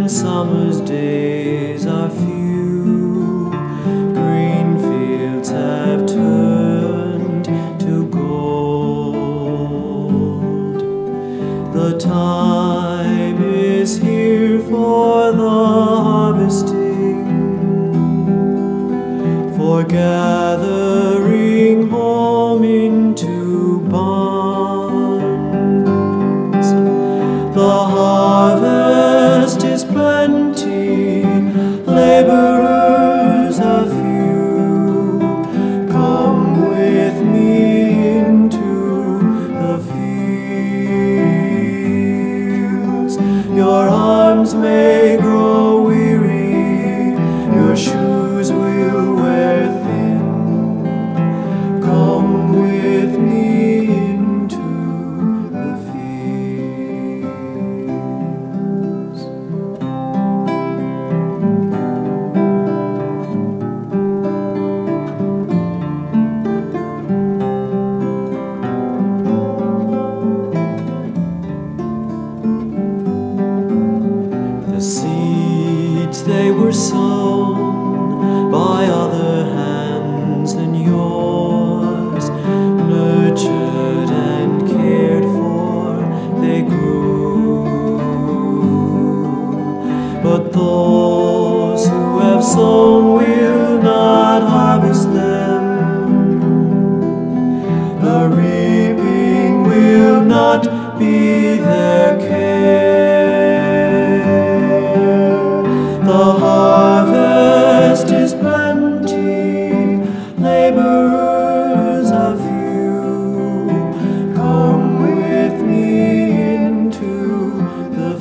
when summer's days are few, green fields have turned to gold. The time is here for the harvesting, for gathering home into barns. The harvest is plenty, laborers are few. Come with me into the fields. Your arms may grow weary, your shoes will wear thin. Come with me into the fields. The seeds, they were sown by other hands than yours, nurtured and cared for, they grew. But those who have sown will not harvest them. The reaping will not be their care. The harvest is plenty, laborers are few. Come with me into the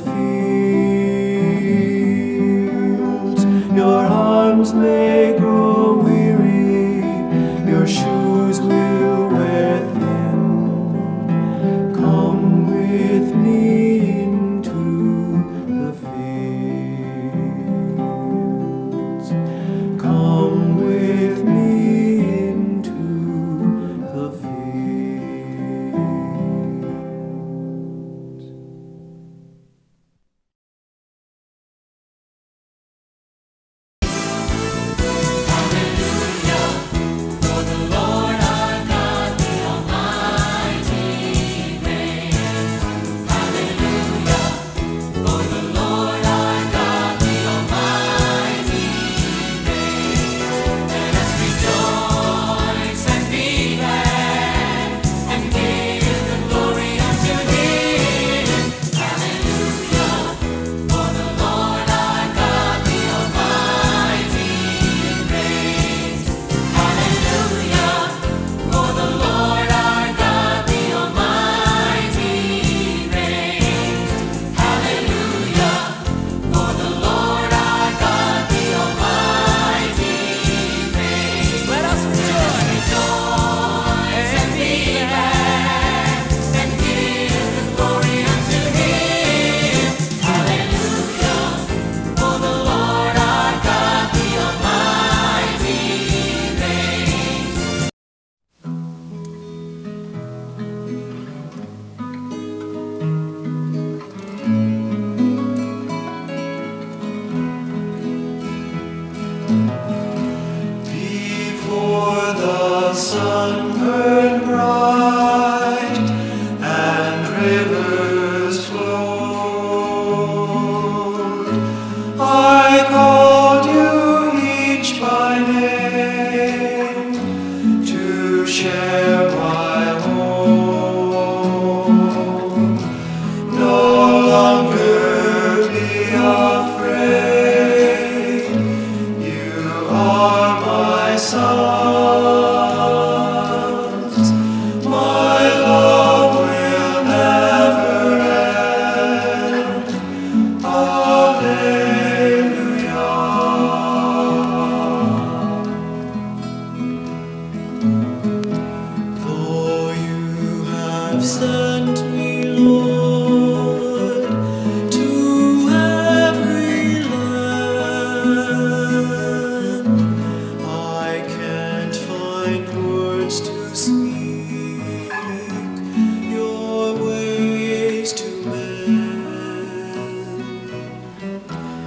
fields. Your arms may grow weary, your shoes will wear thin. Come with me into the fields. Come with me into the fields. For the Lord our God, the Almighty reigns. Hallelujah. For the Lord our God, the Almighty reigns. Let us rejoice and be glad and give the glory unto Him. Hallelujah. For the Lord our God, the Almighty reigns. Hallelujah. For the Lord our God, the Almighty reigns. Hallelujah. For the Lord our God, the Almighty reigns. Let us rejoice and be glad and give the glory unto Him. Hallelujah. For the Lord our God, the Almighty reigns. Before the sun burned bright and rivers flowed, I called you each by name to share my home. No longer be afraid, you are my sons. My love will never end. Alleluia. Though you have sent me, Lord, to every land, I can't find words to speak your ways to men.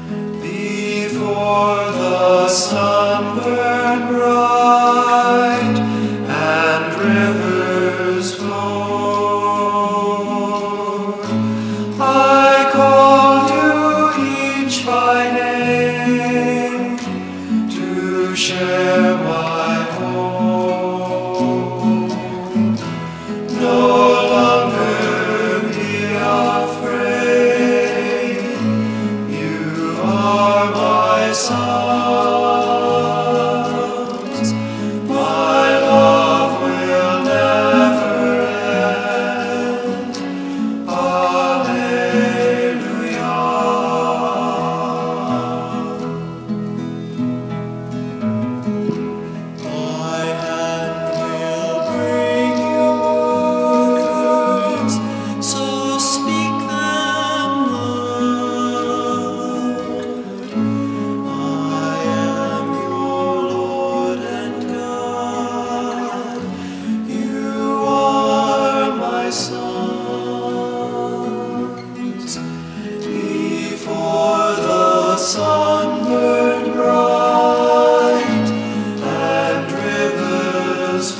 Before the sun burned bright and rivers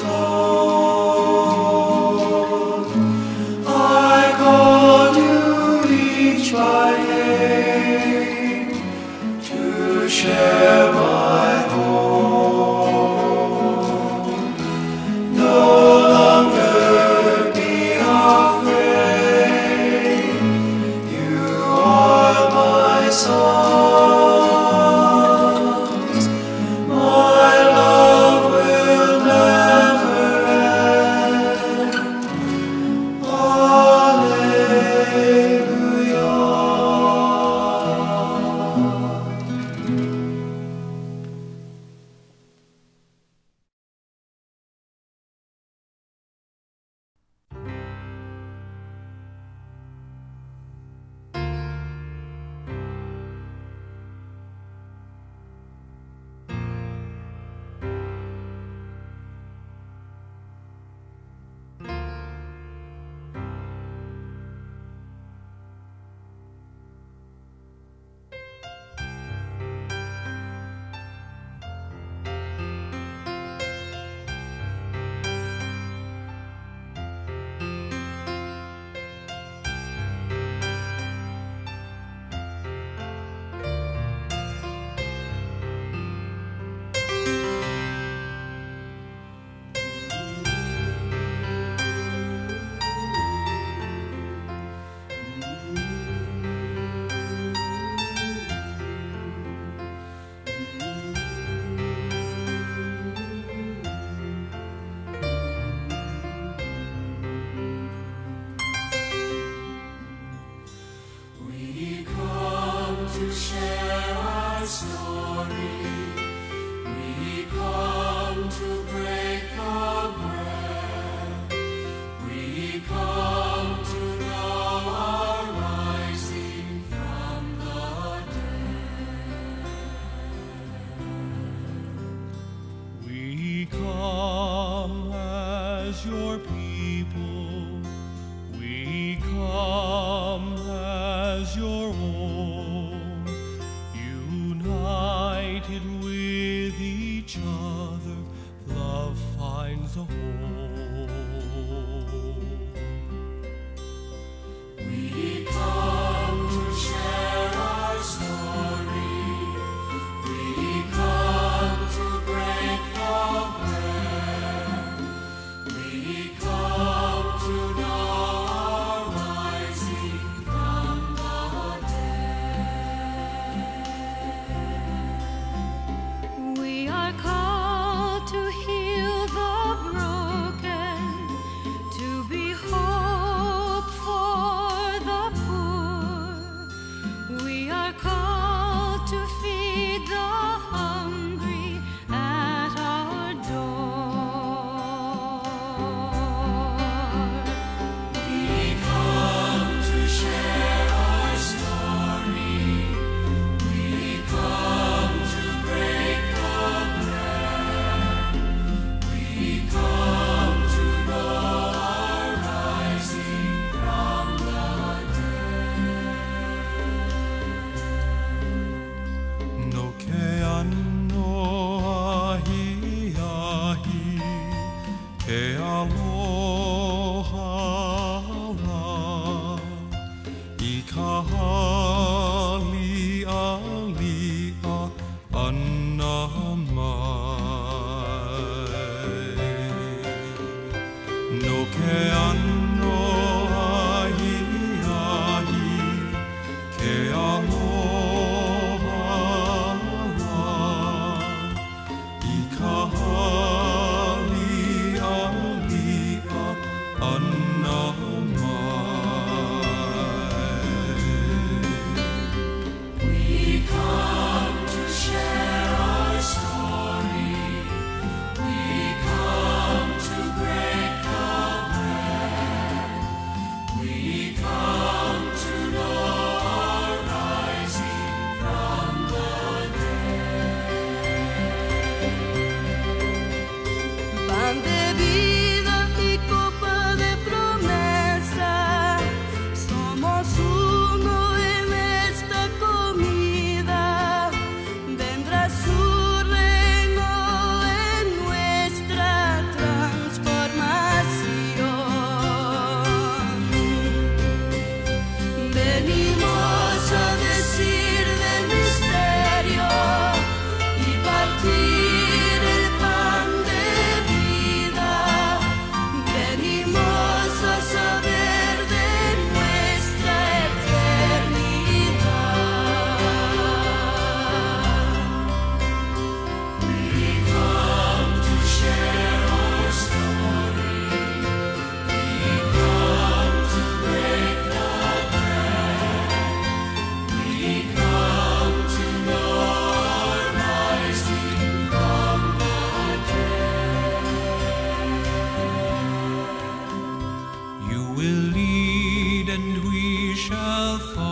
flowed, I called you each by name to share my home. No longer be afraid, you are my sons. My love will never end. Alleluia. shall fall.